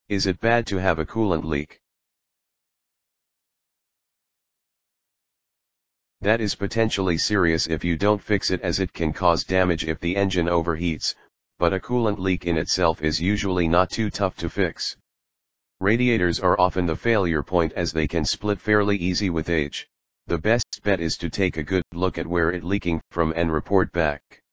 Is it bad to have a coolant leak? That is potentially serious if you don't fix it, as it can cause damage if the engine overheats, but a coolant leak in itself is usually not too tough to fix. Radiators are often the failure point, as they can split fairly easy with age. The best bet is to take a good look at where it's leaking from and report back.